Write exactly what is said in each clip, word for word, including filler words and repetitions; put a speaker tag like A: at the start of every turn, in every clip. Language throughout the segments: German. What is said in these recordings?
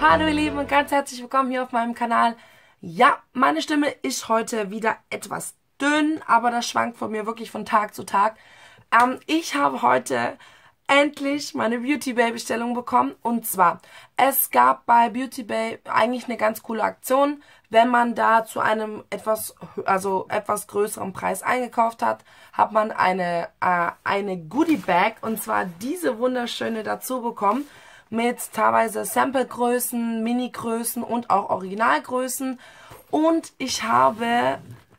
A: Hallo ihr Lieben und ganz herzlich willkommen hier auf meinem Kanal. Ja, meine Stimme ist heute wieder etwas dünn, aber das schwankt von mir wirklich von Tag zu Tag. Ähm, ich habe heute endlich meine Beauty Bay Bestellung bekommen und zwar, es gab bei Beauty Bay eigentlich eine ganz coole Aktion, wenn man da zu einem etwas, also etwas größeren Preis eingekauft hat, hat man eine, äh, eine Goodie Bag und zwar diese wunderschöne dazu bekommen. Mit teilweise Sample-Größen, Mini-Größen und auch Originalgrößen. Und ich habe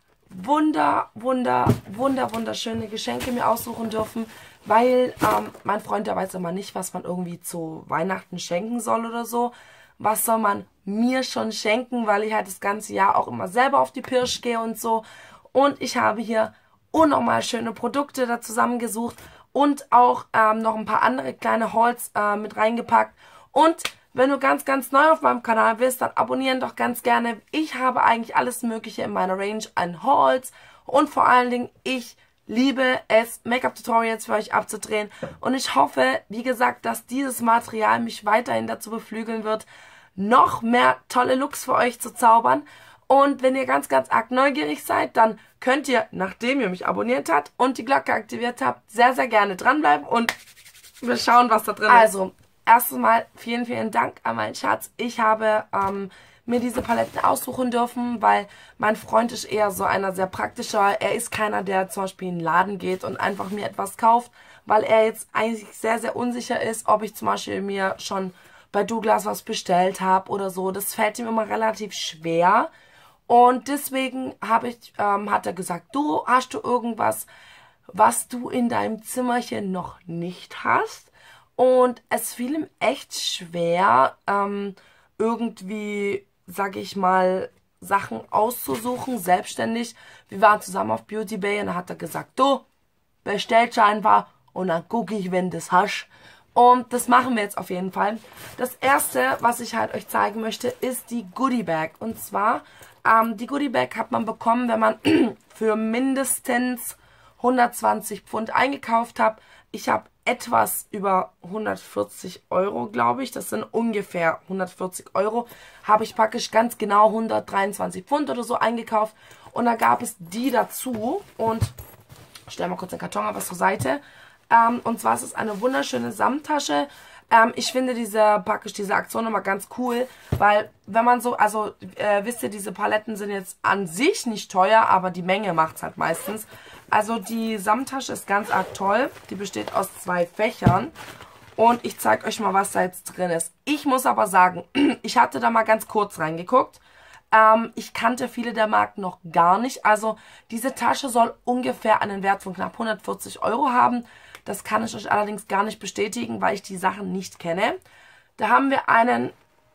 A: wunder, wunder, wunder, wunderschöne Geschenke mir aussuchen dürfen, weil ähm, mein Freund, der weiß immer nicht, was man irgendwie zu Weihnachten schenken soll oder so. Was soll man mir schon schenken, weil ich halt das ganze Jahr auch immer selber auf die Pirsch gehe und so. Und ich habe hier unnormal schöne Produkte da zusammengesucht. Und auch ähm, noch ein paar andere kleine Hauls äh, mit reingepackt. Und wenn du ganz, ganz neu auf meinem Kanal bist, dann abonnieren doch ganz gerne. Ich habe eigentlich alles Mögliche in meiner Range an Hauls. Und vor allen Dingen, ich liebe es, Make-up-Tutorials für euch abzudrehen. Und ich hoffe, wie gesagt, dass dieses Material mich weiterhin dazu beflügeln wird, noch mehr tolle Looks für euch zu zaubern. Und wenn ihr ganz, ganz arg neugierig seid, dann könnt ihr, nachdem ihr mich abonniert habt und die Glocke aktiviert habt, sehr, sehr gerne dranbleiben und wir schauen, was da drin ist. Also, erstes Mal vielen, vielen Dank an meinen Schatz. Ich habe ähm, mir diese Paletten aussuchen dürfen, weil mein Freund ist eher so einer sehr praktischer. Er ist keiner, der zum Beispiel in den Laden geht und einfach mir etwas kauft, weil er jetzt eigentlich sehr, sehr unsicher ist, ob ich zum Beispiel mir schon bei Douglas was bestellt habe oder so. Das fällt ihm immer relativ schwer. Und deswegen habe ich, ähm, hat er gesagt, du, hast du irgendwas, was du in deinem Zimmerchen noch nicht hast? Und es fiel ihm echt schwer, ähm, irgendwie, sag ich mal, Sachen auszusuchen, selbstständig. Wir waren zusammen auf Beauty Bay und dann hat er gesagt, du, bestellst einfach und dann gucke ich, wenn du das hast. Und das machen wir jetzt auf jeden Fall. Das erste, was ich halt euch zeigen möchte, ist die Goodie Bag. Und zwar, ähm, die Goodie Bag hat man bekommen, wenn man für mindestens hundertzwanzig Pfund eingekauft hat. Ich habe etwas über hundertvierzig Euro, glaube ich. Das sind ungefähr hundertvierzig Euro. Habe ich praktisch ganz genau hundertdreiundzwanzig Pfund oder so eingekauft. Und da gab es die dazu. Und ich stelle mal kurz den Karton aber zur Seite. Ähm, und zwar ist es eine wunderschöne Samttasche. Ähm, ich finde diese praktisch diese Aktion immer ganz cool, weil wenn man so, also äh, wisst ihr, diese Paletten sind jetzt an sich nicht teuer, aber die Menge macht es halt meistens. Also die Samttasche ist ganz arg toll. Die besteht aus zwei Fächern. Und ich zeige euch mal, was da jetzt drin ist. Ich muss aber sagen, ich hatte da mal ganz kurz reingeguckt. Ähm, ich kannte viele der Marken noch gar nicht. Also diese Tasche soll ungefähr einen Wert von knapp hundertvierzig Euro haben. Das kann ich euch allerdings gar nicht bestätigen, weil ich die Sachen nicht kenne. Da haben wir einen,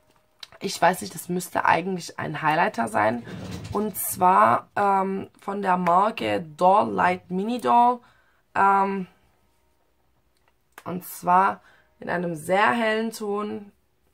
A: ich weiß nicht, das müsste eigentlich ein Highlighter sein. Und zwar ähm, von der Marke Doll Light Mini Doll. Ähm, und zwar in einem sehr hellen Ton.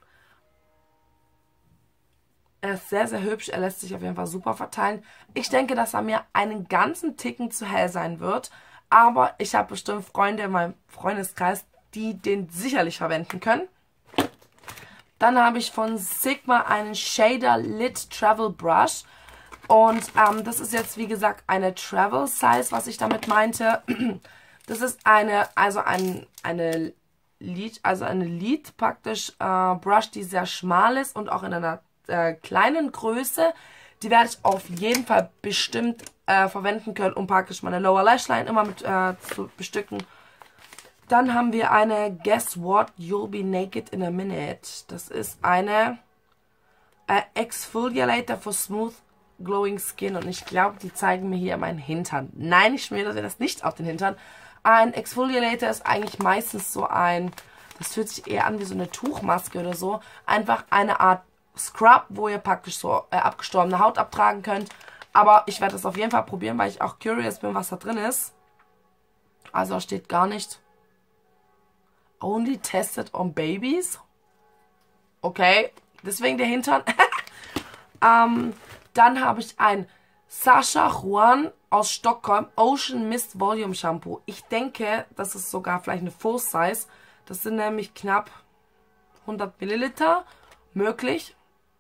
A: Er ist sehr, sehr hübsch. Er lässt sich auf jeden Fall super verteilen. Ich denke, dass er mir einen ganzen Ticken zu hell sein wird. Aber ich habe bestimmt Freunde in meinem Freundeskreis, die den sicherlich verwenden können. Dann habe ich von Sigma einen Shader Lit Travel Brush. Und ähm, das ist jetzt, wie gesagt, eine Travel Size, was ich damit meinte. Das ist eine, also ein, eine Lid, also eine Lid praktisch äh, Brush, die sehr schmal ist und auch in einer äh, kleinen Größe. Die werde ich auf jeden Fall bestimmt äh, verwenden können, um praktisch meine Lower Lash Line immer mit äh, zu bestücken. Dann haben wir eine Guess What? You'll Be Naked in a Minute. Das ist eine äh, Exfoliator for Smooth Glowing Skin. Und ich glaube, die zeigen mir hier meinen Hintern. Nein, ich schmiere das nicht auf den Hintern. Ein Exfoliator ist eigentlich meistens so ein, das fühlt sich eher an wie so eine Tuchmaske oder so. Einfach eine Art Scrub, wo ihr praktisch so äh, abgestorbene Haut abtragen könnt. Aber ich werde das auf jeden Fall probieren, weil ich auch curious bin, was da drin ist. Also steht gar nicht. Only tested on babies. Okay, deswegen der Hintern. ähm, dann habe ich ein Sacha Juan aus Stockholm Ocean Mist Volume Shampoo. Ich denke, das ist sogar vielleicht eine Full Size. Das sind nämlich knapp hundert Milliliter. möglich.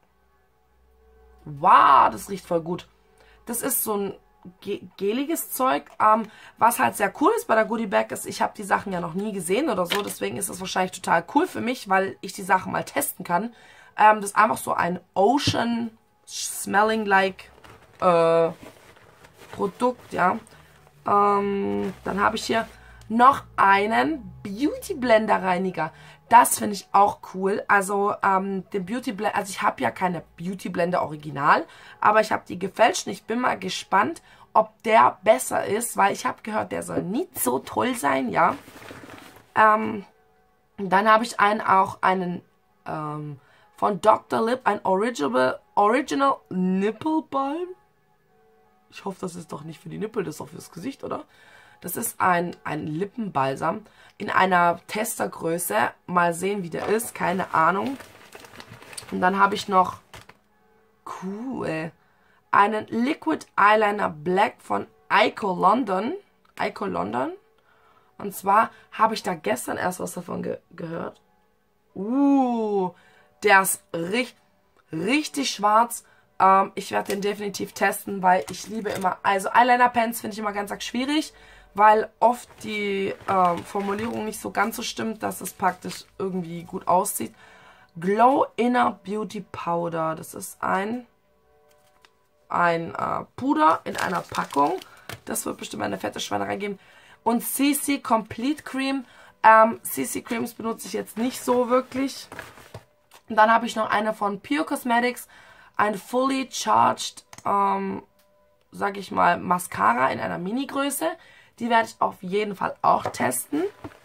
A: Wow, das riecht voll gut. Das ist so ein ge geliges Zeug, ähm, was halt sehr cool ist bei der Goodie Bag ist, ich habe die Sachen ja noch nie gesehen oder so, deswegen ist das wahrscheinlich total cool für mich, weil ich die Sachen mal testen kann. Ähm, das ist einfach so ein Ocean Smelling Like äh, Produkt, ja. Ähm, dann habe ich hier noch einen Beauty Blender Reiniger. Das finde ich auch cool. Also ähm, den Beauty Blender, also ich habe ja keine Beauty Blender Original, aber ich habe die gefälscht und ich bin mal gespannt, ob der besser ist, weil ich habe gehört, der soll nicht so toll sein, ja. Ähm, dann habe ich einen auch einen ähm, von Doktor Lip, ein Original, Original Nipple Balm. Ich hoffe, das ist doch nicht für die Nippel, das ist doch fürs Gesicht, oder? Das ist ein, ein Lippenbalsam in einer Testergröße. Mal sehen, wie der ist. Keine Ahnung. Und dann habe ich noch cool einen Liquid Eyeliner Black von Ico London. Ico London. Und zwar habe ich da gestern erst was davon ge gehört. Uh, der ist richtig, richtig schwarz. Ähm, ich werde den definitiv testen, weil ich liebe immer, also Eyeliner-Pens finde ich immer ganz arg schwierig, weil oft die äh, Formulierung nicht so ganz so stimmt, dass es praktisch irgendwie gut aussieht. Glow Inner Beauty Powder. Das ist ein, ein äh, Puder in einer Packung. Das wird bestimmt eine fette Schweinerei geben. Und C C Complete Cream. Ähm, C C Creams benutze ich jetzt nicht so wirklich. Und dann habe ich noch eine von Pure Cosmetics. Ein Fully Charged, ähm, sag ich mal, Mascara in einer Mini-Größe. Die werde ich auf jeden Fall auch testen.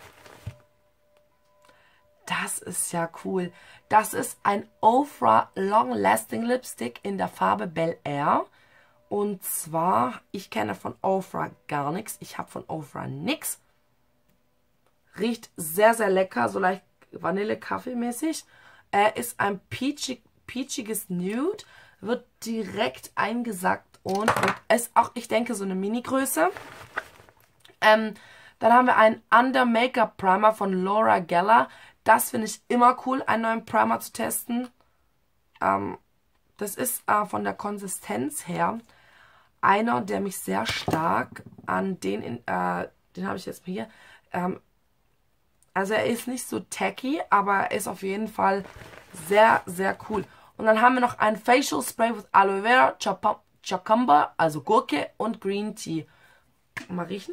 A: Das ist ja cool. Das ist ein Ofra Long Lasting Lipstick in der Farbe Bel Air. Und zwar, ich kenne von Ofra gar nichts. Ich habe von Ofra nichts. Riecht sehr, sehr lecker, so leicht Vanille-Kaffee-mäßig. Er äh, ist ein peachig, peachiges Nude. Wird direkt eingesackt und, und ist auch, ich denke, so eine Mini-Größe. Ähm, dann haben wir einen Under Makeup Primer von Laura Geller. Das finde ich immer cool, einen neuen Primer zu testen. Ähm, das ist äh, von der Konsistenz her einer, der mich sehr stark an den, in, äh, den habe ich jetzt hier. Ähm, also er ist nicht so tacky, aber er ist auf jeden Fall sehr, sehr cool. Und dann haben wir noch ein Facial Spray with Aloe Vera, Cucumber, also Gurke und Green Tea. Mal riechen.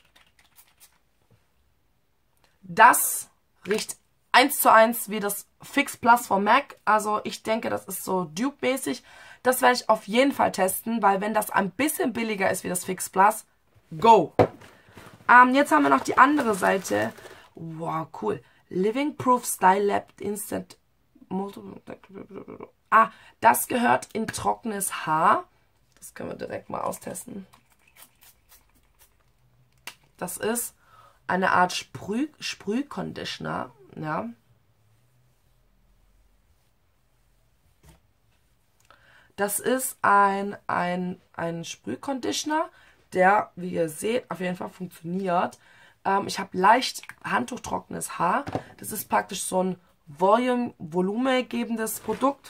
A: Das riecht eins zu eins wie das Fix Plus von MAC. Also ich denke, das ist so Dupe-mäßig. Das werde ich auf jeden Fall testen, weil wenn das ein bisschen billiger ist wie das Fix Plus, go! Ähm, jetzt haben wir noch die andere Seite. Wow, cool. Living Proof Style Lab Instant. Ah, das gehört in trockenes Haar. Das können wir direkt mal austesten. Das ist eine Art Sprüh, Sprühconditioner, ja. Das ist ein, ein, ein Sprühconditioner, der, wie ihr seht, auf jeden Fall funktioniert. Ähm, ich habe leicht handtuchtrockenes Haar. Das ist praktisch so ein Volume, volumegebendes Produkt.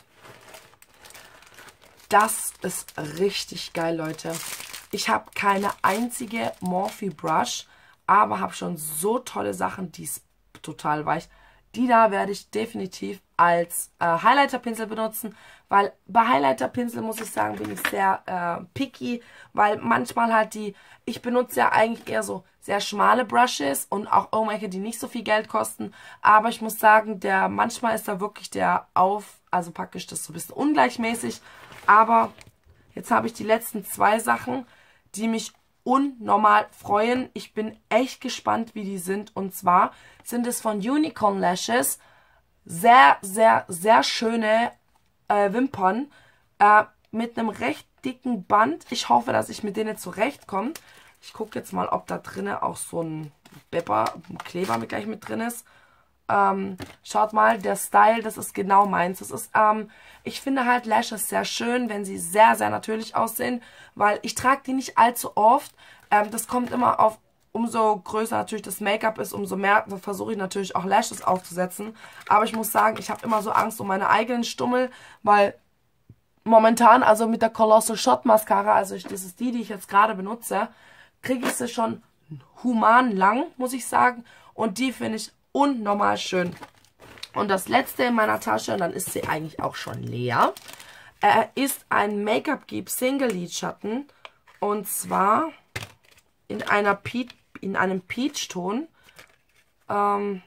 A: Das ist richtig geil, Leute. Ich habe keine einzige Morphe Brush, aber habe schon so tolle Sachen, die ist total weich. Die da werde ich definitiv als äh, Highlighter-Pinsel benutzen, weil bei Highlighter-Pinsel, muss ich sagen, bin ich sehr äh, picky, weil manchmal halt die, ich benutze ja eigentlich eher so sehr schmale Brushes und auch irgendwelche, die nicht so viel Geld kosten, aber ich muss sagen, der manchmal ist da wirklich der auf, also praktisch das so ein bisschen ungleichmäßig, aber jetzt habe ich die letzten zwei Sachen, die mich unnormal freuen. Ich bin echt gespannt, wie die sind. Und zwar sind es von Unicorn Lashes sehr, sehr, sehr schöne äh, Wimpern äh, mit einem recht dicken Band. Ich hoffe, dass ich mit denen zurechtkomme. Ich gucke jetzt mal, ob da drinnen auch so ein Pepper-Kleber mit gleich mit drin ist. Ähm, schaut mal, der Style, das ist genau meins. Das ist, ähm, ich finde halt Lashes sehr schön, wenn sie sehr, sehr natürlich aussehen, weil ich trage die nicht allzu oft. Ähm, das kommt immer auf umso größer natürlich das Make-up ist, umso mehr versuche ich natürlich auch Lashes aufzusetzen. Aber ich muss sagen, ich habe immer so Angst um meine eigenen Stummel, weil momentan, also mit der Colossal Shot Mascara, also ich, das ist die, die ich jetzt gerade benutze, kriege ich sie schon human lang, muss ich sagen. Und die finde ich unnormal schön. Und das letzte in meiner Tasche, und dann ist sie eigentlich auch schon leer, äh, ist ein Make-up Geek Single Lidschatten. Und zwar in einer Peach, in einem Peach-Ton. Ähm,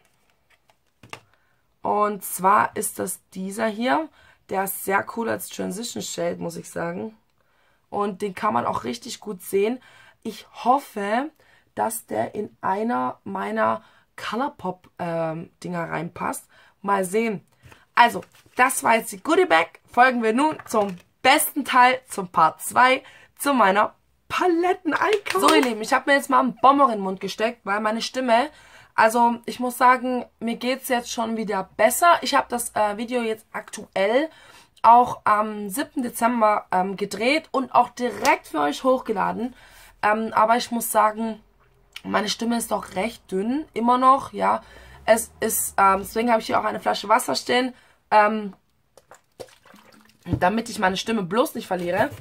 A: und zwar ist das dieser hier. Der ist sehr cool als Transition Shade, muss ich sagen. Und den kann man auch richtig gut sehen. Ich hoffe, dass der in einer meiner Colourpop-Dinger ähm, reinpasst. Mal sehen. Also, das war jetzt die Goodie Bag. Folgen wir nun zum besten Teil, zum Part zwei, zu meiner Paletteneinkauf. So, ihr Lieben, ich habe mir jetzt mal einen Bonbon in den Mund gesteckt, weil meine Stimme, also ich muss sagen, mir geht es jetzt schon wieder besser. Ich habe das äh, Video jetzt aktuell auch am siebten Dezember ähm, gedreht und auch direkt für euch hochgeladen. Ähm, aber ich muss sagen, meine Stimme ist doch recht dünn, immer noch, ja. Es ist, ähm, deswegen habe ich hier auch eine Flasche Wasser stehen, ähm, damit ich meine Stimme bloß nicht verliere.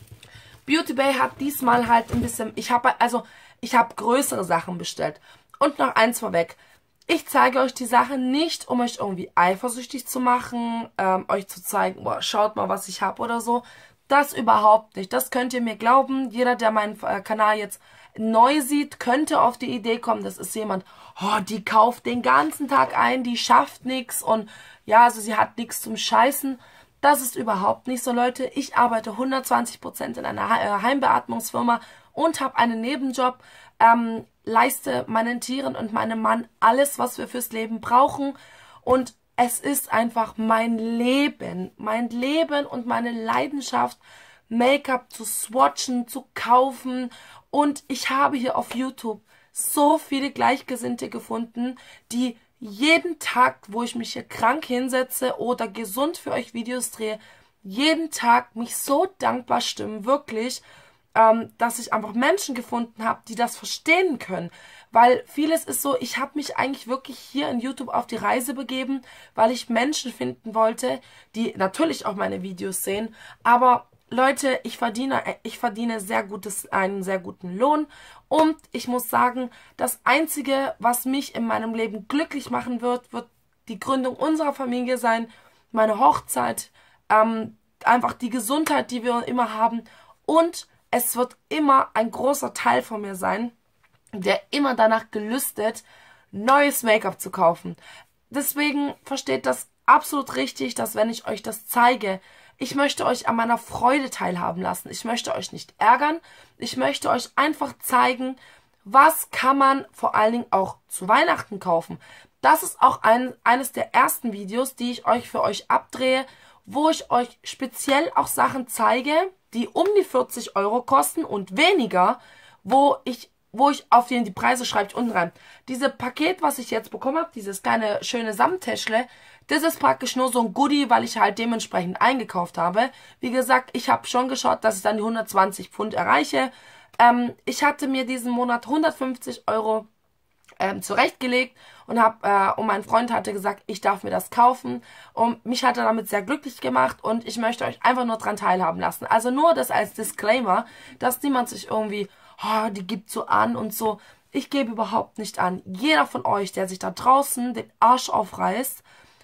A: Beauty Bay hat diesmal halt ein bisschen, ich habe, also, ich habe größere Sachen bestellt. Und noch eins vorweg. Ich zeige euch die Sachen nicht, um euch irgendwie eifersüchtig zu machen, ähm, euch zu zeigen, boah, schaut mal, was ich habe oder so. Das überhaupt nicht. Das könnt ihr mir glauben. Jeder, der meinen äh, Kanal jetzt neu sieht, könnte auf die Idee kommen, das ist jemand, oh, die kauft den ganzen Tag ein, die schafft nichts und ja, also sie hat nichts zum Scheißen. Das ist überhaupt nicht so, Leute. Ich arbeite hundertzwanzig Prozent in einer Heimbeatmungsfirma und habe einen Nebenjob, ähm, leiste meinen Tieren und meinem Mann alles, was wir fürs Leben brauchen. Und es ist einfach mein Leben, mein Leben und meine Leidenschaft, Make-up zu swatchen, zu kaufen. Und ich habe hier auf YouTube so viele Gleichgesinnte gefunden, die jeden Tag, wo ich mich hier krank hinsetze oder gesund für euch Videos drehe, jeden Tag mich so dankbar stimmen, wirklich, ähm, dass ich einfach Menschen gefunden habe, die das verstehen können. Weil vieles ist so, ich habe mich eigentlich wirklich hier in YouTube auf die Reise begeben, weil ich Menschen finden wollte, die natürlich auch meine Videos sehen, aber Leute, ich verdiene, ich verdiene sehr gutes, einen sehr guten Lohn und ich muss sagen, das Einzige, was mich in meinem Leben glücklich machen wird, wird die Gründung unserer Familie sein, meine Hochzeit, ähm, einfach die Gesundheit, die wir immer haben und es wird immer ein großer Teil von mir sein, der immer danach gelüstet, neues Make-up zu kaufen. Deswegen versteht das absolut richtig, dass wenn ich euch das zeige, ich möchte euch an meiner Freude teilhaben lassen. Ich möchte euch nicht ärgern. Ich möchte euch einfach zeigen, was kann man vor allen Dingen auch zu Weihnachten kaufen. Das ist auch ein, eines der ersten Videos, die ich euch für euch abdrehe, wo ich euch speziell auch Sachen zeige, die um die vierzig Euro kosten und weniger, wo ich wo ich auf die, die Preise schreibe ich unten rein. Dieses Paket, was ich jetzt bekommen habe, dieses kleine schöne Samttäschle, das ist praktisch nur so ein Goodie, weil ich halt dementsprechend eingekauft habe. Wie gesagt, ich habe schon geschaut, dass ich dann die hundertzwanzig Pfund erreiche. Ähm, ich hatte mir diesen Monat hundertfünfzig Euro ähm, zurechtgelegt und habe äh, und mein Freund hatte gesagt, ich darf mir das kaufen und mich hat er damit sehr glücklich gemacht und ich möchte euch einfach nur dran teilhaben lassen. Also nur das als Disclaimer, dass niemand sich irgendwie, oh, die gibt so an und so. Ich gebe überhaupt nicht an. Jeder von euch, der sich da draußen den Arsch aufreißt,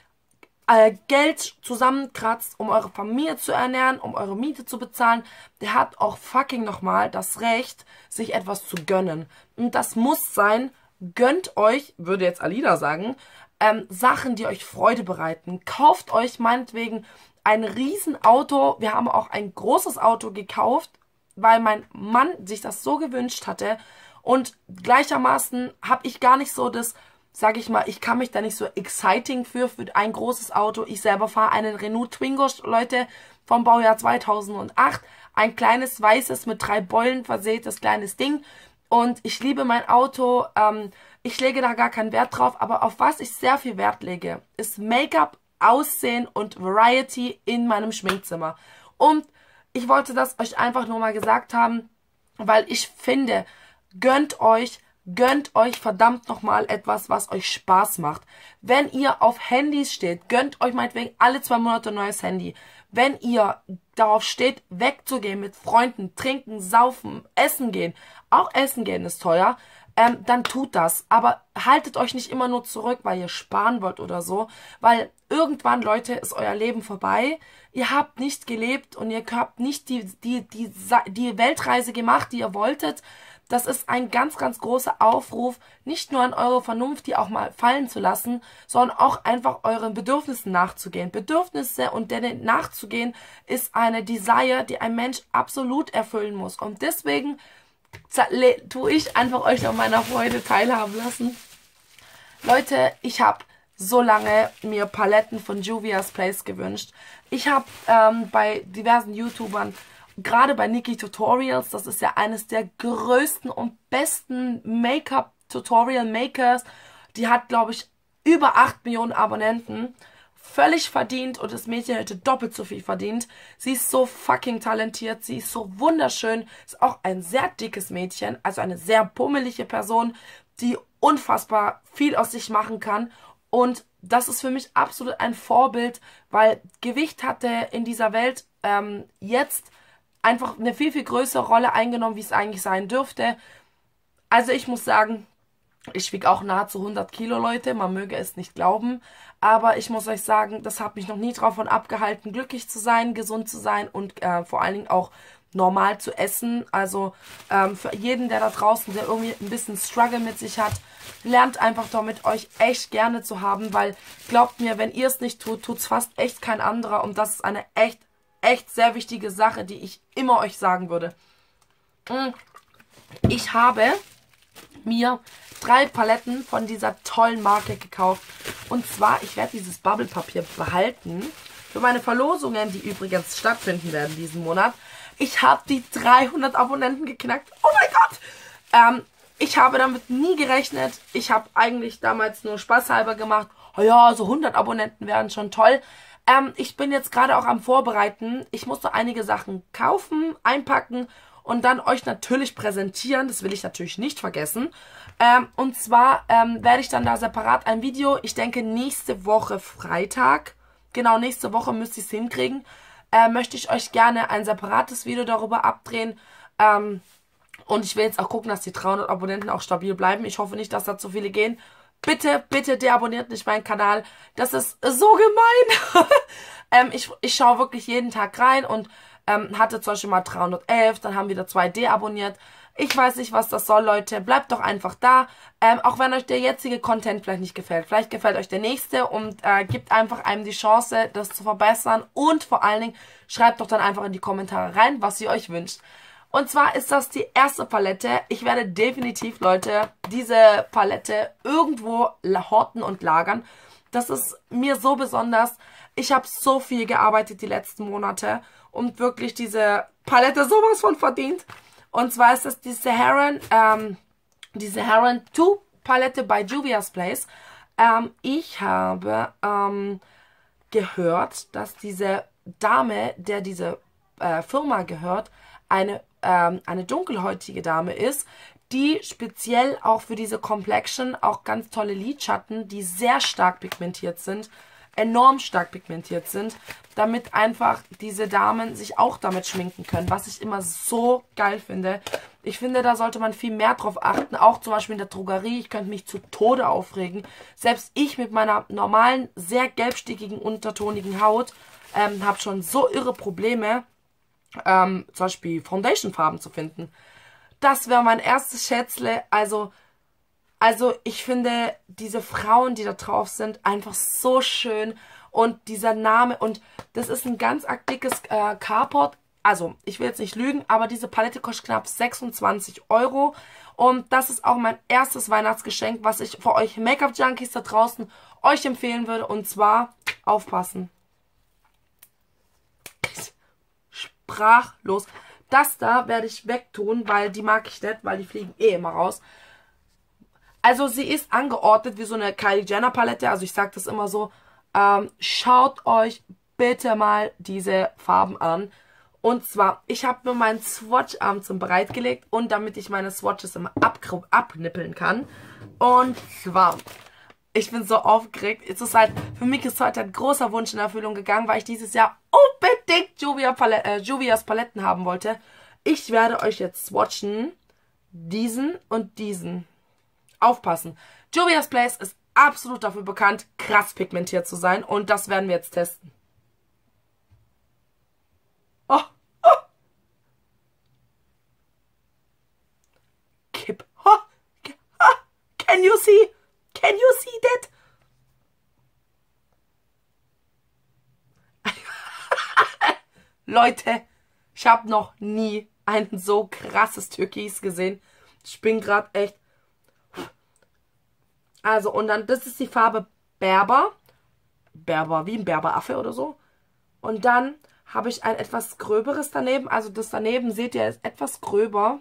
A: äh, Geld zusammenkratzt, um eure Familie zu ernähren, um eure Miete zu bezahlen, der hat auch fucking nochmal das Recht, sich etwas zu gönnen. Und das muss sein, gönnt euch, würde jetzt Alina sagen, ähm, Sachen, die euch Freude bereiten. Kauft euch meinetwegen ein Riesenauto. Wir haben auch ein großes Auto gekauft, weil mein Mann sich das so gewünscht hatte. Und gleichermaßen habe ich gar nicht so das, sage ich mal, ich kann mich da nicht so exciting für, für ein großes Auto. Ich selber fahre einen Renault Twingo, Leute, vom Baujahr zweitausendacht. Ein kleines, weißes, mit drei Beulen versätes kleines Ding. Und ich liebe mein Auto. Ähm, ich lege da gar keinen Wert drauf. Aber auf was ich sehr viel Wert lege, ist Make-up, Aussehen und Variety in meinem Schminkzimmer. Und ich wollte das euch einfach nur mal gesagt haben, weil ich finde, gönnt euch Gönnt euch verdammt nochmal etwas, was euch Spaß macht. Wenn ihr auf Handys steht, gönnt euch meinetwegen alle zwei Monate ein neues Handy. Wenn ihr darauf steht, wegzugehen mit Freunden, trinken, saufen, essen gehen, auch essen gehen ist teuer, ähm, dann tut das. Aber haltet euch nicht immer nur zurück, weil ihr sparen wollt oder so, weil irgendwann, Leute, ist euer Leben vorbei. Ihr habt nicht gelebt und ihr habt nicht die, die, die, die Weltreise gemacht, die ihr wolltet. Das ist ein ganz, ganz großer Aufruf, nicht nur an eure Vernunft, die auch mal fallen zu lassen, sondern auch einfach euren Bedürfnissen nachzugehen. Bedürfnisse und denen nachzugehen ist eine Desire, die ein Mensch absolut erfüllen muss. Und deswegen tue ich einfach euch an meiner Freude teilhaben lassen. Leute, ich habe so lange mir Paletten von Juvia's Place gewünscht. Ich habe ähm, bei diversen YouTubern, gerade bei Nikki Tutorials, das ist ja eines der größten und besten Make-up-Tutorial-Makers, die hat, glaube ich, über acht Millionen Abonnenten, völlig verdient, und das Mädchen hätte doppelt so viel verdient. Sie ist so fucking talentiert, sie ist so wunderschön, ist auch ein sehr dickes Mädchen, also eine sehr pummelige Person, die unfassbar viel aus sich machen kann, und das ist für mich absolut ein Vorbild, weil Gewicht hatte in dieser Welt ähm, jetzt einfach eine viel, viel größere Rolle eingenommen, wie es eigentlich sein dürfte. Also ich muss sagen, ich wiege auch nahezu hundert Kilo, Leute. Man möge es nicht glauben. Aber ich muss euch sagen, das hat mich noch nie davon abgehalten, glücklich zu sein, gesund zu sein und äh, vor allen Dingen auch normal zu essen. Also ähm, für jeden, der da draußen, der irgendwie ein bisschen Struggle mit sich hat, lernt einfach damit, euch echt gerne zu haben. Weil glaubt mir, wenn ihr es nicht tut, tut es fast echt kein anderer. Und das ist eine echt echt sehr wichtige Sache, die ich immer euch sagen würde. Ich habe mir drei Paletten von dieser tollen Marke gekauft. Und zwar, ich werde dieses Bubble-Papier behalten für meine Verlosungen, die übrigens stattfinden werden diesen Monat. Ich habe die dreihundert Abonnenten geknackt. Oh mein Gott! Ähm, ich habe damit nie gerechnet. Ich habe eigentlich damals nur spaßhalber gemacht. Oh ja, so hundert Abonnenten wären schon toll. Ähm, ich bin jetzt gerade auch am Vorbereiten. Ich musste einige Sachen kaufen, einpacken und dann euch natürlich präsentieren. Das will ich natürlich nicht vergessen. Ähm, und zwar ähm, werde ich dann da separat ein Video, ich denke nächste Woche Freitag, genau nächste Woche müsste ich es hinkriegen, äh, möchte ich euch gerne ein separates Video darüber abdrehen. Ähm, und ich will jetzt auch gucken, dass die dreihundert Abonnenten auch stabil bleiben. Ich hoffe nicht, dass da zu viele gehen. Bitte, bitte deabonniert nicht meinen Kanal. Das ist so gemein. ähm, ich, ich schaue wirklich jeden Tag rein und ähm, hatte zum Beispiel mal dreihundertelf, dann haben wieder zwei deabonniert. Ich weiß nicht, was das soll, Leute. Bleibt doch einfach da. Ähm, auch wenn euch der jetzige Content vielleicht nicht gefällt. Vielleicht gefällt euch der nächste und äh, gibt einfach einem die Chance, das zu verbessern. Und vor allen Dingen, schreibt doch dann einfach in die Kommentare rein, was ihr euch wünscht. Und zwar ist das die erste Palette. Ich werde definitiv, Leute, diese Palette irgendwo horten und lagern. Das ist mir so besonders. Ich habe so viel gearbeitet die letzten Monate und wirklich diese Palette sowas von verdient. Und zwar ist das die Saharan, ähm, die Saharan zwei Palette bei Juvia's Place. Ähm, ich habe ähm, gehört, dass diese Dame, der diese äh, Firma gehört, eine ähm, eine dunkelhäutige Dame ist, die speziell auch für diese Complexion auch ganz tolle Lidschatten, die sehr stark pigmentiert sind, enorm stark pigmentiert sind, damit einfach diese Damen sich auch damit schminken können, was ich immer so geil finde. Ich finde, da sollte man viel mehr drauf achten, auch zum Beispiel in der Drogerie. Ich könnte mich zu Tode aufregen. Selbst ich mit meiner normalen, sehr gelbstickigen, untertonigen Haut ähm, habe schon so irre Probleme, Ähm, zum Beispiel Foundation-Farben zu finden. Das wäre mein erstes Schätzle. Also, also ich finde diese Frauen, die da drauf sind, einfach so schön. Und dieser Name, und das ist ein ganz arg dickes äh, Carport. Also, ich will jetzt nicht lügen, aber diese Palette kostet knapp sechsundzwanzig Euro. Und das ist auch mein erstes Weihnachtsgeschenk, was ich für euch Make-up-Junkies da draußen euch empfehlen würde. Und zwar, aufpassen. Sprachlos. Das da werde ich wegtun, weil die mag ich nicht, weil die fliegen eh immer raus. Also sie ist angeordnet wie so eine Kylie Jenner Palette. Also ich sage das immer so. Ähm, schaut euch bitte mal diese Farben an. Und zwar, ich habe mir meinen Swatch-Arm zum Bereit gelegt und damit ich meine Swatches immer ab abnippeln kann. Und zwar, ich bin so aufgeregt. Es ist halt, für mich ist heute ein großer Wunsch in Erfüllung gegangen, weil ich dieses Jahr unbedingt Juvia Palette, äh, Juvias Paletten haben wollte. Ich werde euch jetzt swatchen, diesen und diesen. Aufpassen. Juvia's Place ist absolut dafür bekannt, krass pigmentiert zu sein. Und das werden wir jetzt testen. Oh, oh. Kipp. Oh, oh. Can you see? Can you see that? Leute, ich habe noch nie ein so krasses Türkis gesehen. Ich bin gerade echt... Also, und dann, das ist die Farbe Berber. Berber, wie ein Berberaffe oder so. Und dann habe ich ein etwas gröberes daneben. Also das daneben, seht ihr, ist etwas gröber.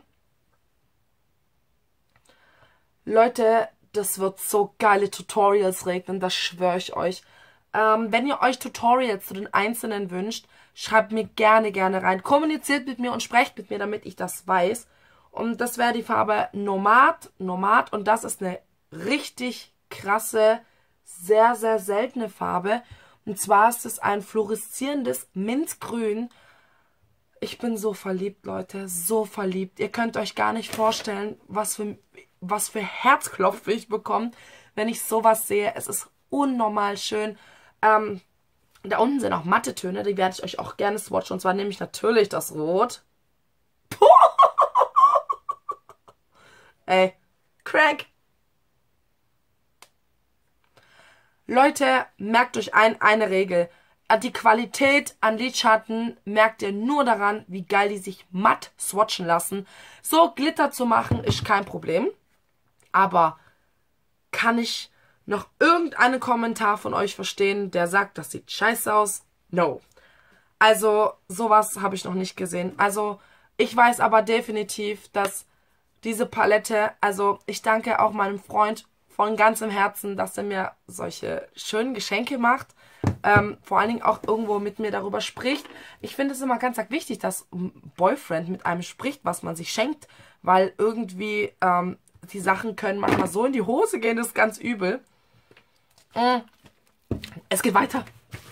A: Leute, das wird so geile Tutorials regnen, das schwöre ich euch. Ähm, wenn ihr euch Tutorials zu den Einzelnen wünscht, schreibt mir gerne, gerne rein. Kommuniziert mit mir und sprecht mit mir, damit ich das weiß. Und das wäre die Farbe Nomad, Nomad. Und das ist eine richtig krasse, sehr, sehr seltene Farbe. Und zwar ist es ein fluoreszierendes Mintgrün. Ich bin so verliebt, Leute. So verliebt. Ihr könnt euch gar nicht vorstellen, was für, was für Herzklopfen ich bekomme, wenn ich sowas sehe. Es ist unnormal schön. Ähm, da unten sind auch matte Töne. Die werde ich euch auch gerne swatchen. Und zwar nehme ich natürlich das Rot. Ey, crank. Leute, merkt euch ein, eine Regel. Die Qualität an Lidschatten merkt ihr nur daran, wie geil die sich matt swatchen lassen. So Glitter zu machen ist kein Problem. Aber kann ich noch irgendeinen Kommentar von euch verstehen, der sagt, das sieht scheiße aus? No. Also sowas habe ich noch nicht gesehen. Also ich weiß aber definitiv, dass diese Palette, also ich danke auch meinem Freund von ganzem Herzen, dass er mir solche schönen Geschenke macht. Ähm, vor allen Dingen auch irgendwo mit mir darüber spricht. Ich finde es immer ganz wichtig, dass ein Boyfriend mit einem spricht, was man sich schenkt. Weil irgendwie ähm, die Sachen können manchmal so in die Hose gehen, das ist ganz übel. Mm. Es geht weiter.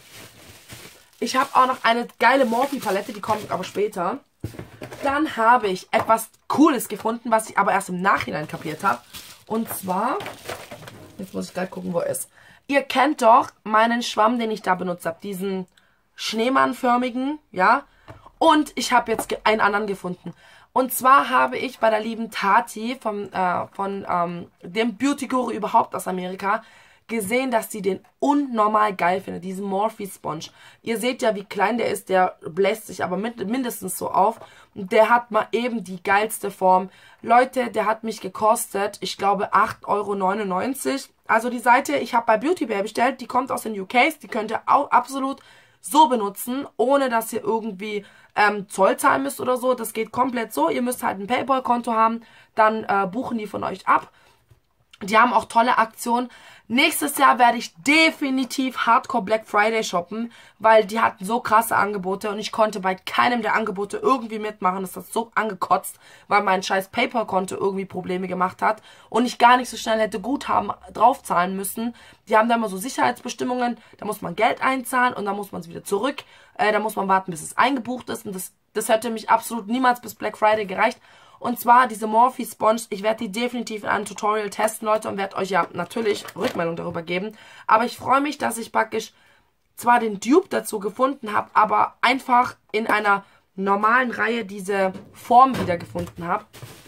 A: Ich habe auch noch eine geile Morphe-Palette, die kommt aber später. Dann habe ich etwas Cooles gefunden, was ich aber erst im Nachhinein kapiert habe. Und zwar, jetzt muss ich gleich gucken, wo er ist. Ihr kennt doch meinen Schwamm, den ich da benutzt habe. Diesen schneemannförmigen, ja. Und ich habe jetzt einen anderen gefunden. Und zwar habe ich bei der lieben Tati vom, äh, von ähm, dem Beauty-Guru überhaupt aus Amerika gesehen, dass sie den unnormal geil findet, diesen Morphe Sponge. Ihr seht ja, wie klein der ist, der bläst sich aber mit, mindestens so auf. Und der hat mal eben die geilste Form. Leute, der hat mich gekostet, ich glaube, acht Euro neunundneunzig. Also die Seite, ich habe bei Beauty Bay bestellt, die kommt aus den U Ks, die könnt ihr auch absolut so benutzen, ohne dass ihr irgendwie ähm, Zoll zahlen müsst oder so. Das geht komplett so. Ihr müsst halt ein PayPal-Konto haben, dann äh, buchen die von euch ab. Die haben auch tolle Aktionen. Nächstes Jahr werde ich definitiv Hardcore Black Friday shoppen, weil die hatten so krasse Angebote und ich konnte bei keinem der Angebote irgendwie mitmachen. Das hat so angekotzt, weil mein scheiß PayPal-Konto irgendwie Probleme gemacht hat und ich gar nicht so schnell hätte Guthaben draufzahlen müssen. Die haben da immer so Sicherheitsbestimmungen, da muss man Geld einzahlen und dann muss man es wieder zurück. Äh, da muss man warten, bis es eingebucht ist und das, das hätte mich absolut niemals bis Black Friday gereicht. Und zwar diese Morphe Sponge, ich werde die definitiv in einem Tutorial testen, Leute, und werde euch ja natürlich Rückmeldung darüber geben. Aber ich freue mich, dass ich praktisch zwar den Dupe dazu gefunden habe, aber einfach in einer normalen Reihe diese Form wieder gefunden habe.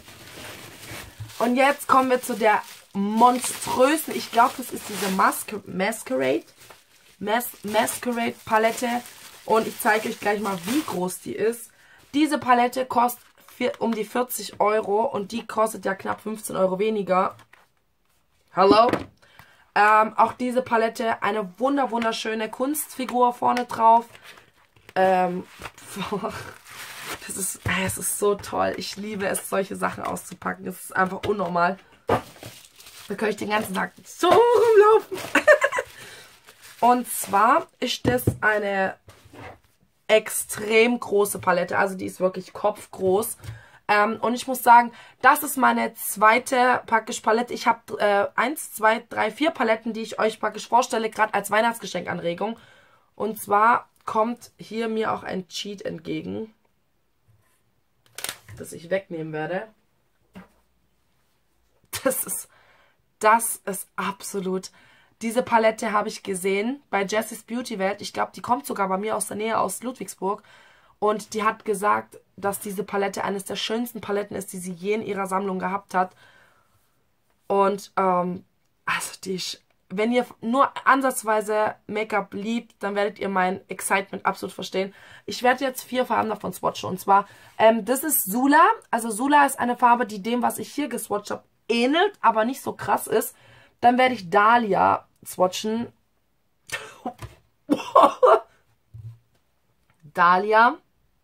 A: Und jetzt kommen wir zu der monströsen, ich glaube, das ist diese Masquer Masquerade, Mas Masquerade Palette. Und ich zeige euch gleich mal, wie groß die ist. Diese Palette kostet um die vierzig Euro und die kostet ja knapp fünfzehn Euro weniger. Hallo? Ähm, auch diese Palette, eine wunder wunderschöne Kunstfigur vorne drauf. Ähm, das ist, es ist so toll. Ich liebe es, solche Sachen auszupacken. Es ist einfach unnormal. Da kann ich den ganzen Tag so rumlaufen. Und zwar ist das eine extrem große Palette. Also die ist wirklich kopfgroß. Ähm, und ich muss sagen, das ist meine zweite praktisch Palette. Ich habe äh, eins, zwei, drei, vier Paletten, die ich euch praktisch vorstelle, gerade als Weihnachtsgeschenkanregung. Und zwar kommt hier mir auch ein Cheat entgegen, das ich wegnehmen werde. Das ist, das ist absolut... Diese Palette habe ich gesehen bei Jessie's Beauty Welt. Ich glaube, die kommt sogar bei mir aus der Nähe, aus Ludwigsburg. Und die hat gesagt, dass diese Palette eines der schönsten Paletten ist, die sie je in ihrer Sammlung gehabt hat. Und, ähm, also die, wenn ihr nur ansatzweise Make-up liebt, dann werdet ihr mein Excitement absolut verstehen. Ich werde jetzt vier Farben davon swatchen. Und zwar, ähm, das ist Sula. Also Sula ist eine Farbe, die dem, was ich hier geswatcht habe, ähnelt, aber nicht so krass ist. Dann werde ich Dahlia swatchen. Dahlia.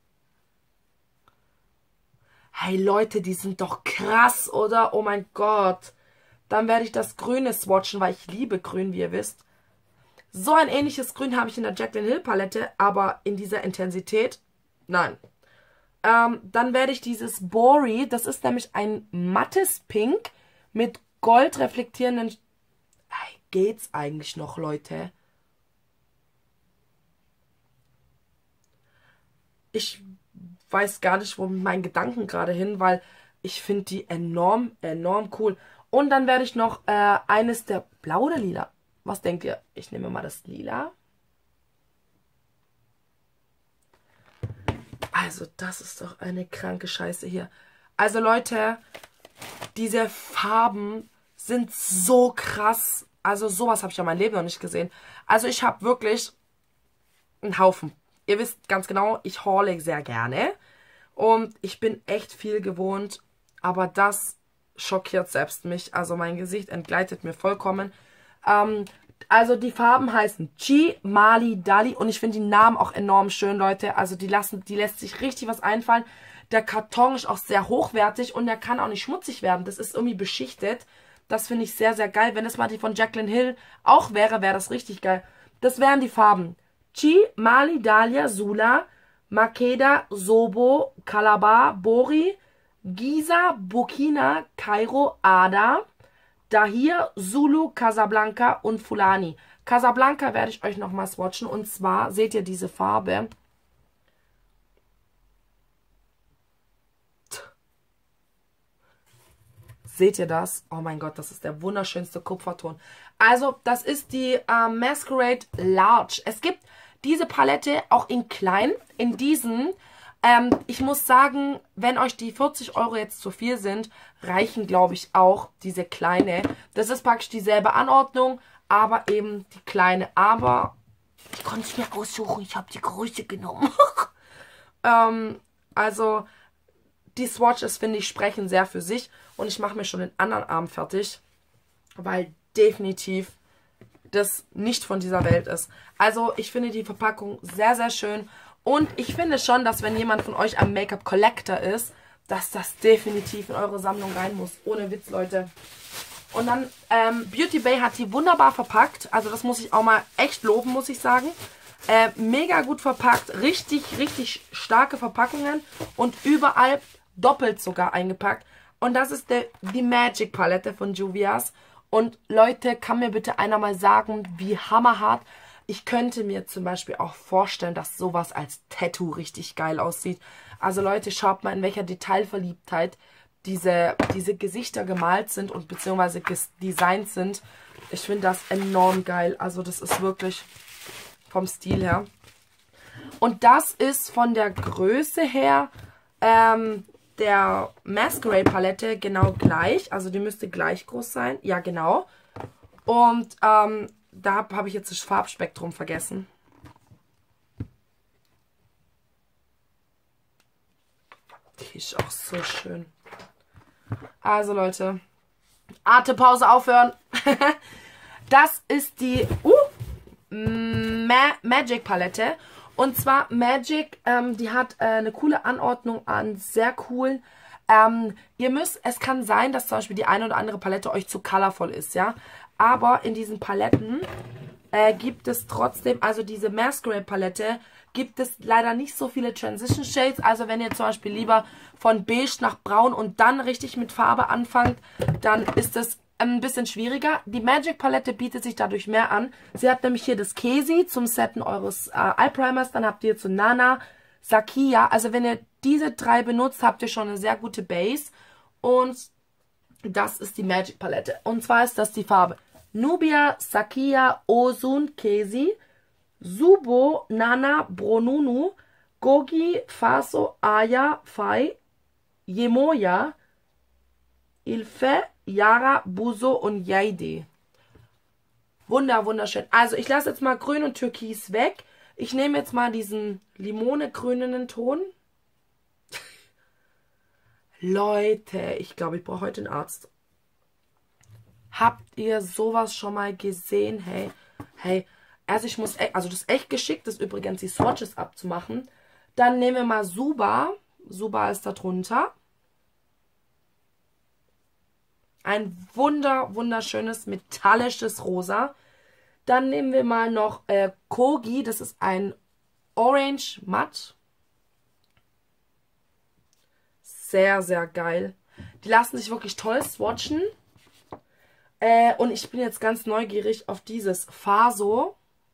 A: Hey Leute, die sind doch krass, oder? Oh mein Gott. Dann werde ich das Grüne swatchen, weil ich liebe Grün, wie ihr wisst. So ein ähnliches Grün habe ich in der Jaclyn Hill Palette, aber in dieser Intensität, nein. Ähm, dann werde ich dieses Bori, das ist nämlich ein mattes Pink mit goldreflektierenden... Hey, geht's eigentlich noch, Leute? Ich weiß gar nicht, wo mit meinen Gedanken gerade hin, weil ich finde die enorm, enorm cool. Und dann werde ich noch äh, eines der... Blau oder lila? Was denkt ihr? Ich nehme mal das lila. Also, das ist doch eine kranke Scheiße hier. Also, Leute, diese Farben sind so krass. Also, sowas habe ich ja mein Leben noch nicht gesehen. Also, ich habe wirklich einen Haufen. Ihr wisst ganz genau, ich haule sehr gerne. Und ich bin echt viel gewohnt. Aber das schockiert selbst mich. Also, mein Gesicht entgleitet mir vollkommen. Ähm, also, die Farben heißen Chi, Mali, Dali. Und ich finde die Namen auch enorm schön, Leute. Also, die, lassen, die lässt sich richtig was einfallen. Der Karton ist auch sehr hochwertig und der kann auch nicht schmutzig werden. Das ist irgendwie beschichtet. Das finde ich sehr, sehr geil. Wenn das mal die von Jaclyn Hill auch wäre, wäre das richtig geil. Das wären die Farben Chi, Mali, Dahlia, Sula, Makeda, Sobo, Calabar, Bori, Giza, Burkina, Kairo, Ada, Dahir, Zulu, Casablanca und Fulani. Casablanca werde ich euch nochmal swatchen. Und zwar seht ihr diese Farbe. Seht ihr das? Oh mein Gott, das ist der wunderschönste Kupferton. Also, das ist die äh, Masquerade Large. Es gibt diese Palette auch in klein, in diesen. Ähm, ich muss sagen, wenn euch die vierzig Euro jetzt zu viel sind, reichen, glaube ich, auch diese kleine. Das ist praktisch dieselbe Anordnung, aber eben die kleine. Aber ich konnte es mir aussuchen, ich habe die Größe genommen. ähm, also, die Swatches, finde ich, sprechen sehr für sich. Und ich mache mir schon den anderen Arm fertig, weil definitiv das nicht von dieser Welt ist. Also, ich finde die Verpackung sehr, sehr schön. Und ich finde schon, dass wenn jemand von euch ein Make-up-Collector ist, dass das definitiv in eure Sammlung rein muss. Ohne Witz, Leute. Und dann, ähm, Beauty Bay hat die wunderbar verpackt. Also das muss ich auch mal echt loben, muss ich sagen. Äh, mega gut verpackt. Richtig, richtig starke Verpackungen. Und überall doppelt sogar eingepackt. Und das ist der, die Magic Palette von Juvia's. Und Leute, kann mir bitte einer mal sagen, wie hammerhart. Ich könnte mir zum Beispiel auch vorstellen, dass sowas als Tattoo richtig geil aussieht. Also Leute, schaut mal, in welcher Detailverliebtheit diese, diese Gesichter gemalt sind und beziehungsweise designt sind. Ich finde das enorm geil. Also das ist wirklich vom Stil her. Und das ist von der Größe her ähm, der Masquerade Palette genau gleich. Also die müsste gleich groß sein. Ja, genau. Und ähm, da habe hab ich jetzt das Farbspektrum vergessen. Die ist auch so schön. Also Leute, Atempause aufhören. Das ist die uh, Ma Magic Palette. Und zwar Magic, ähm, die hat äh, eine coole Anordnung an, sehr cool. Ähm, ihr müsst, es kann sein, dass zum Beispiel die eine oder andere Palette euch zu colorvoll ist, ja. Aber in diesen Paletten, äh, äh, gibt es trotzdem, also diese Masquerade Palette, gibt es leider nicht so viele Transition Shades. Also wenn ihr zum Beispiel lieber von beige nach braun und dann richtig mit Farbe anfangt, dann ist es ein bisschen schwieriger. Die Magic Palette bietet sich dadurch mehr an. Sie hat nämlich hier das Kesi zum Setten eures äh, Eye Primers. Dann habt ihr zu Nana, Sakia. Also wenn ihr diese drei benutzt, habt ihr schon eine sehr gute Base. Und das ist die Magic Palette. Und zwar ist das die Farbe Nubia, Sakia, Osun, Kesi, Subo, Nana, Bronunu, Gogi, Faso, Aya, Fai, Yemoya, Ilfe, Yara, Buso und Yaide. Wunder, wunderschön. Also ich lasse jetzt mal Grün und Türkis weg. Ich nehme jetzt mal diesen Limone-grünenen Ton. Leute, ich glaube, ich brauche heute einen Arzt. Habt ihr sowas schon mal gesehen? Hey, hey, also ich muss, also das ist echt geschickt, das übrigens die Swatches abzumachen. Dann nehmen wir mal Suba. Suba ist da drunter. Ein wunder, wunderschönes metallisches Rosa. Dann nehmen wir mal noch äh, Kogi. Das ist ein Orange Matt. Sehr, sehr geil. Die lassen sich wirklich toll swatchen. Äh, und ich bin jetzt ganz neugierig auf dieses Faso.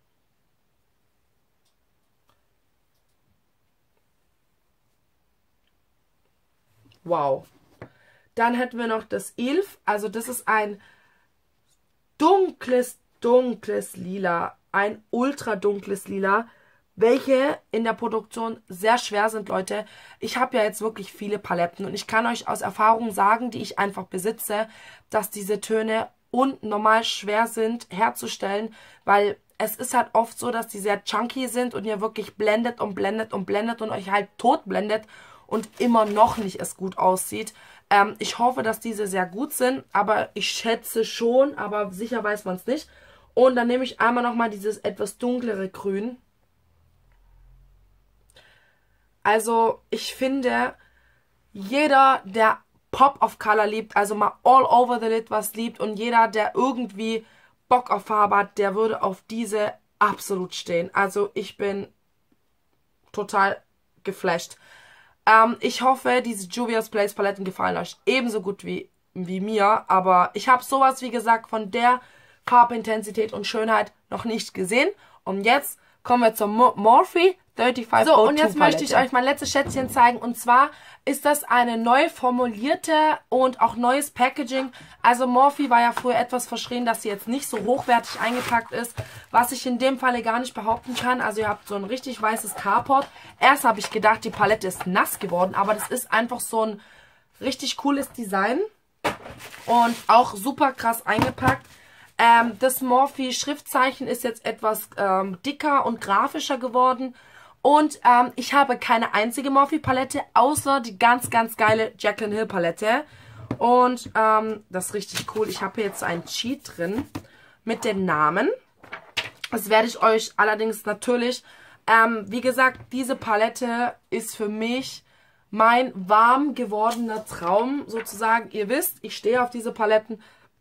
A: Wow. Dann hätten wir noch das Ilf. Also das ist ein dunkles, dunkles Lila. Ein ultra dunkles Lila. Welche in der Produktion sehr schwer sind, Leute. Ich habe ja jetzt wirklich viele Paletten. Und ich kann euch aus Erfahrung sagen, die ich einfach besitze, dass diese Töne unnormal schwer sind herzustellen. Weil es ist halt oft so, dass die sehr chunky sind und ihr wirklich blendet und blendet und blendet und euch halt tot blendet. Und immer noch nicht es gut aussieht. Ähm, ich hoffe, dass diese sehr gut sind, aber ich schätze schon, aber sicher weiß man es nicht. Und dann nehme ich einmal nochmal dieses etwas dunklere Grün. Also ich finde, jeder, der Pop of Color liebt, also mal all over the lid was liebt und jeder, der irgendwie Bock auf Farbe hat, der würde auf diese absolut stehen. Also ich bin total geflasht. Ähm, ich hoffe, diese Juvia's Place Paletten gefallen euch ebenso gut wie, wie mir. Aber ich habe sowas, wie gesagt, von der Farbintensität und Schönheit noch nicht gesehen. Und jetzt kommen wir zur Morphe fünfunddreißig. So, und jetzt möchte ich euch mein letztes Schätzchen zeigen. Und zwar ist das eine neu formulierte und auch neues Packaging. Also Morphe war ja früher etwas verschrien, dass sie jetzt nicht so hochwertig eingepackt ist. Was ich in dem Falle gar nicht behaupten kann. Also ihr habt so ein richtig weißes Carport. Erst habe ich gedacht, die Palette ist nass geworden. Aber das ist einfach so ein richtig cooles Design. Und auch super krass eingepackt. Ähm, das Morphe Schriftzeichen ist jetzt etwas ähm, dicker und grafischer geworden. Und ähm, ich habe keine einzige Morphe Palette, außer die ganz, ganz geile Jaclyn Hill Palette. Und ähm, das ist richtig cool. Ich habe hier jetzt einen Cheat drin mit den Namen. Das werde ich euch allerdings natürlich, ähm, wie gesagt, diese Palette ist für mich mein warm gewordener Traum sozusagen. Ihr wisst, ich stehe auf diese Paletten.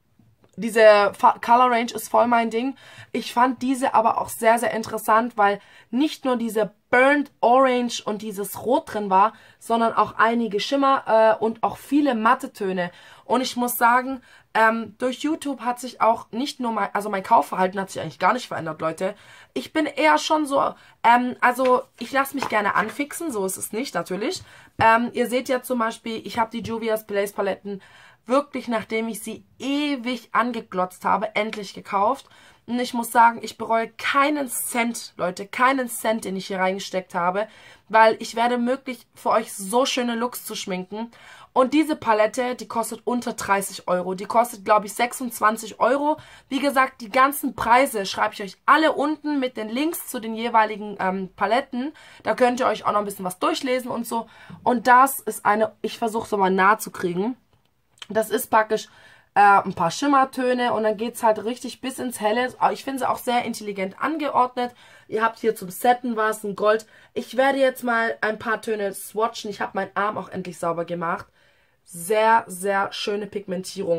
A: Diese Color Range ist voll mein Ding. Ich fand diese aber auch sehr, sehr interessant, weil nicht nur diese Burnt Orange und dieses Rot drin war, sondern auch einige Schimmer äh, und auch viele matte Töne. Und ich muss sagen, ähm, durch YouTube hat sich auch nicht nur mein, also mein Kaufverhalten hat sich eigentlich gar nicht verändert, Leute. Ich bin eher schon so, ähm, also ich lasse mich gerne anfixen, so ist es nicht, natürlich. Ähm, ihr seht ja zum Beispiel, ich habe die Juvia's Place Paletten wirklich, nachdem ich sie ewig angeglotzt habe, endlich gekauft. Und ich muss sagen, ich bereue keinen Cent, Leute, keinen Cent, den ich hier reingesteckt habe, weil ich werde möglich für euch so schöne Looks zu schminken. Und diese Palette, die kostet unter dreißig Euro. Die kostet, glaube ich, sechsundzwanzig Euro. Wie gesagt, die ganzen Preise schreibe ich euch alle unten mit den Links zu den jeweiligen ähm, Paletten. Da könnt ihr euch auch noch ein bisschen was durchlesen und so. Und das ist eine, ich versuche es mal nahe zu kriegen. Das ist praktisch äh, ein paar Schimmertöne und dann geht es halt richtig bis ins Helle. Ich finde sie auch sehr intelligent angeordnet. Ihr habt hier zum Setten was, ein Gold. Ich werde jetzt mal ein paar Töne swatchen. Ich habe meinen Arm auch endlich sauber gemacht. Sehr, sehr schöne Pigmentierung.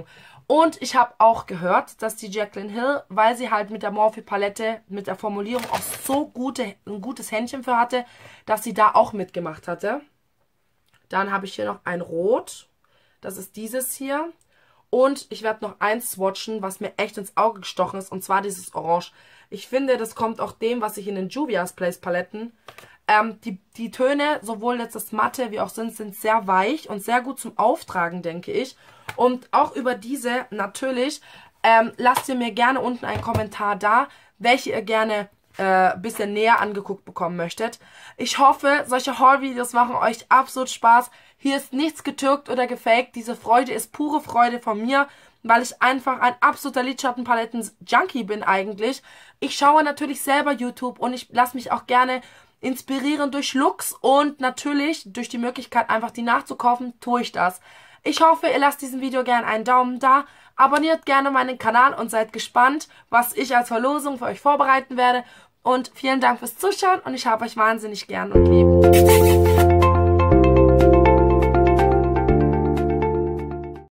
A: Und ich habe auch gehört, dass die Jaclyn Hill, weil sie halt mit der Morphe Palette, mit der Formulierung auch so gute, ein gutes Händchen für hatte, dass sie da auch mitgemacht hatte. Dann habe ich hier noch ein Rot. Das ist dieses hier. Und ich werde noch eins swatchen, was mir echt ins Auge gestochen ist. Und zwar dieses Orange. Ich finde, das kommt auch dem, was ich in den Juvia's Place Paletten. Ähm, die, die Töne, sowohl jetzt das Matte wie auch sind, sind sehr weich und sehr gut zum Auftragen, denke ich. Und auch über diese natürlich, ähm, lasst ihr mir gerne unten einen Kommentar da, welche ihr gerne ein äh, bisschen näher angeguckt bekommen möchtet. Ich hoffe, solche Haul-Videos machen euch absolut Spaß. Hier ist nichts getürkt oder gefaked. Diese Freude ist pure Freude von mir, weil ich einfach ein absoluter Lidschattenpaletten-Junkie bin eigentlich. Ich schaue natürlich selber YouTube und ich lasse mich auch gerne inspirieren durch Looks und natürlich durch die Möglichkeit, einfach die nachzukaufen, tue ich das. Ich hoffe, ihr lasst diesem Video gerne einen Daumen da, abonniert gerne meinen Kanal und seid gespannt, was ich als Verlosung für euch vorbereiten werde. Und vielen Dank fürs Zuschauen und ich habe euch wahnsinnig gern und lieb.